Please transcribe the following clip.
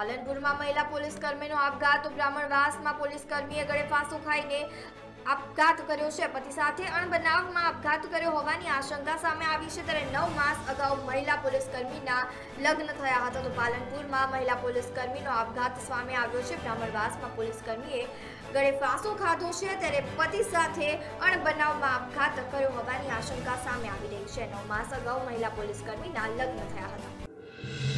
પાલનપુરમાં મહિલા પોલીસકર્મીનો આપઘાત। બ્રાહ્મણવાસમાં પોલીસકર્મીએ ગળે ફાંસો ખાઈને આપઘાત કર્યો છે। પતિ સાથે અણબનાવમાં આપઘાત કર્યો હોવાની આશંકા સામે આવી છે। ત્યારે 9 માસ અગાઉ મહિલા પોલીસકર્મીના લગ્ન થયા હતા, તો પાલનપુરમાં મહિલા પોલીસકર્મીનો આપઘાત સામે આવ્યો છે। બ્રાહ્મણવાસમાં પોલીસકર્મીએ ગળે ફાંસો ખાધો છે, ત્યારે પતિ સાથે અણબનાવમાં આપઘાત કર્યો હોવાની આશંકા સામે આવી રહી છે। 9 માસ અગાઉ મહિલા પોલીસકર્મીના લગ્ન થયા હતા।